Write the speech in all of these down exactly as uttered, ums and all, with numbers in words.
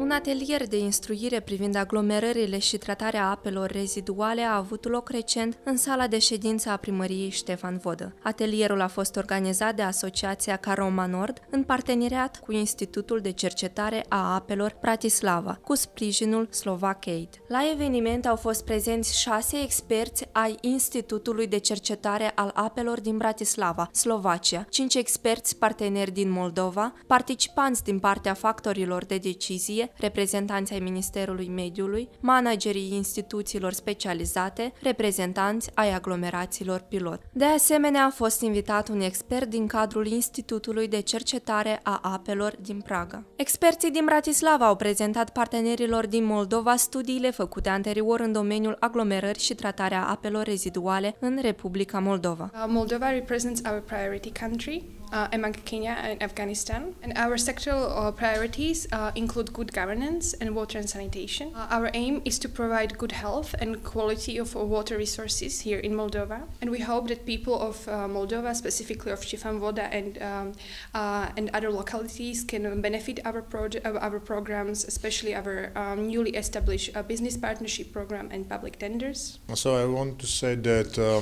Un atelier de instruire privind aglomerările și tratarea apelor reziduale a avut loc recent în sala de ședință a primăriei Ștefan Vodă. Atelierul a fost organizat de Asociația Caroma Nord în parteneriat cu Institutul de Cercetare a Apelor Bratislava, cu sprijinul Slovak Aid. La eveniment au fost prezenți șase experți ai Institutului de Cercetare al Apelor din Bratislava, Slovacia, cinci experți parteneri din Moldova, participanți din partea factorilor de decizie, reprezentanți ai Ministerului Mediului, managerii instituțiilor specializate, reprezentanți ai aglomerațiilor pilot. De asemenea, a fost invitat un expert din cadrul Institutului de Cercetare a Apelor din Praga. Experții din Bratislava au prezentat partenerilor din Moldova studiile făcute anterior în domeniul aglomerării și tratarea apelor reziduale în Republica Moldova. Uh, Moldova represents our priority country uh, among Kenya and Afghanistan, and our sectoral uh, priorities uh, include good governance and water and sanitation. Uh, our aim is to provide good health and quality of uh, water resources here in Moldova, and we hope that people of uh, Moldova, specifically of Ștefan Vodă and um, uh, and other localities, can benefit our project, uh, our programs, especially our um, newly established uh, business partnership program and public tenders. So I want to say that. Um,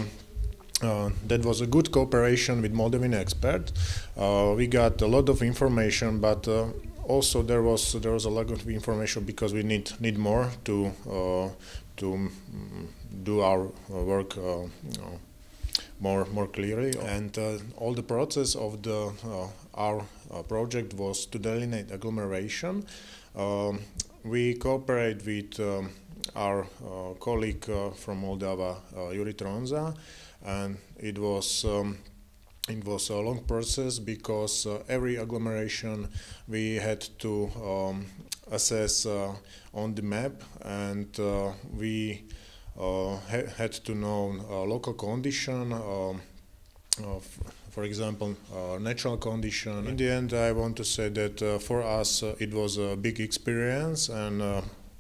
Uh, that was a good cooperation with Moldovan experts. Uh, we got a lot of information, but uh, also there was there was a lot of information because we need need more to uh, to um, do our work uh, you know, more more clearly. And uh, all the process of the uh, our uh, project was to delineate agglomeration. Uh, we cooperate with um, our uh, colleague uh, from Moldova, uh, Yuri Tronza. And it was um, it was a long process because uh, every agglomeration we had to um, assess uh, on the map, and uh, we uh, ha had to know uh, local condition, uh, uh, for example, uh, natural condition. In the end, I want to say that uh, for us uh, it was a big experience, and uh,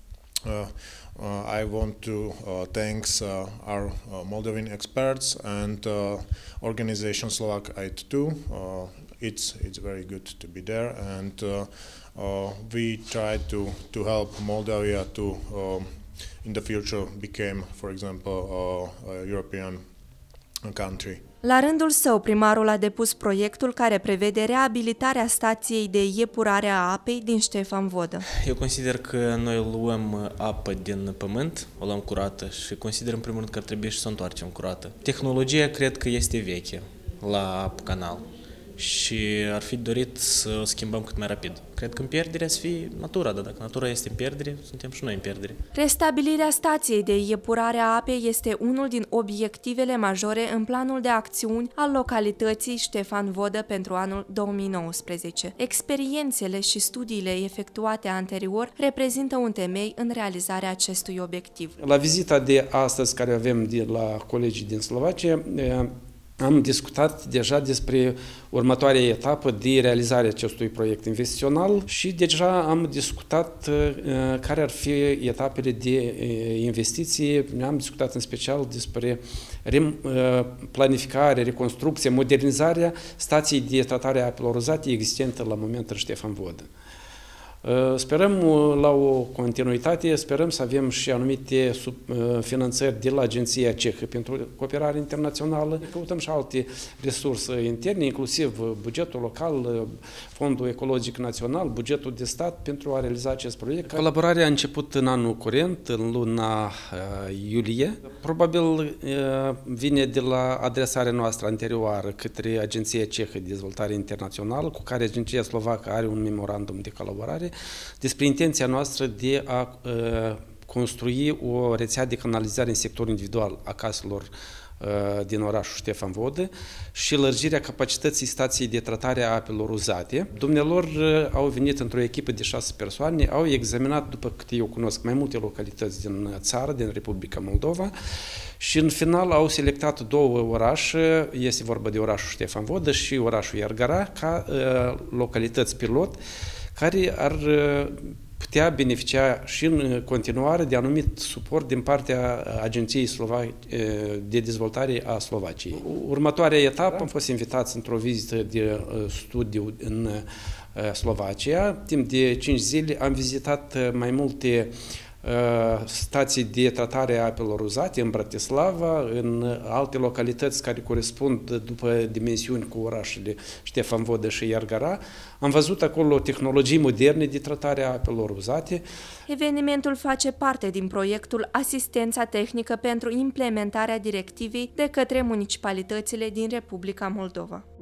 uh, Uh, I want to uh, thanks uh, our uh, Moldovan experts and uh, organization Slovak Aid too. Uh, it's it's very good to be there, and uh, uh, we try to to help Moldavia to uh, in the future become, for example, uh, a European country. La rândul său, primarul a depus proiectul care prevede reabilitarea stației de epurare a apei din Ștefan Vodă. Eu consider că noi luăm apă din pământ, o luăm curată, și consider în primul rând că ar trebui și să o întoarcem curată. Tehnologia cred că este veche la canal și ar fi dorit să o schimbăm cât mai rapid. Cred că în pierdere să fie natura, dar dacă natura este în pierdere, suntem și noi în pierdere. Restabilirea stației de epurare a apei este unul din obiectivele majore în planul de acțiuni al localității Ștefan Vodă pentru anul două mii nouăsprezece. Experiențele și studiile efectuate anterior reprezintă un temei în realizarea acestui obiectiv. La vizita de astăzi care avem de la colegii din Slovacia, am discutat deja despre următoarea etapă de realizare acestui proiect investițional și deja am discutat uh, care ar fi etapele de uh, investiție. Am discutat în special despre rem, uh, planificare, reconstrucție, modernizarea stației de tratare a apelor uzate existentă la momentul Ștefan Vodă. Sperăm la o continuitate, sperăm să avem și anumite finanțări de la Agenția Cehă pentru cooperare internațională. Căutăm și alte resurse interne, inclusiv bugetul local, Fondul Ecologic Național, bugetul de stat pentru a realiza acest proiect. Colaborarea a început în anul curent, în luna iulie. Probabil vine de la adresarea noastră anterioară către Agenția Cehă de Dezvoltare Internațională, cu care Agenția Slovacă are un memorandum de colaborare, despre intenția noastră de a uh, construi o rețea de canalizare în sectorul individual a caselor uh, din orașul Ștefan Vodă și lărgirea capacității stației de tratare a apelor uzate. Dumnealor uh, au venit într-o echipă de șase persoane, au examinat, după câte eu cunosc, mai multe localități din țară, din Republica Moldova, și în final au selectat două orașe, este vorba de orașul Ștefan Vodă și orașul Iargara, ca uh, localități pilot, care ar putea beneficia și în continuare de anumit suport din partea Agenției de Dezvoltare a Slovaciei. Următoarea etapă am fost invitați într-o vizită de studiu în Slovacia. Timp de cinci zile am vizitat mai multe stații de tratare a apelor uzate în Bratislava, în alte localități care corespund după dimensiuni cu orașele Ștefan Vodă și Iargara. Am văzut acolo tehnologii moderne de tratare a apelor uzate. Evenimentul face parte din proiectul Asistența tehnică pentru implementarea directivei de către municipalitățile din Republica Moldova.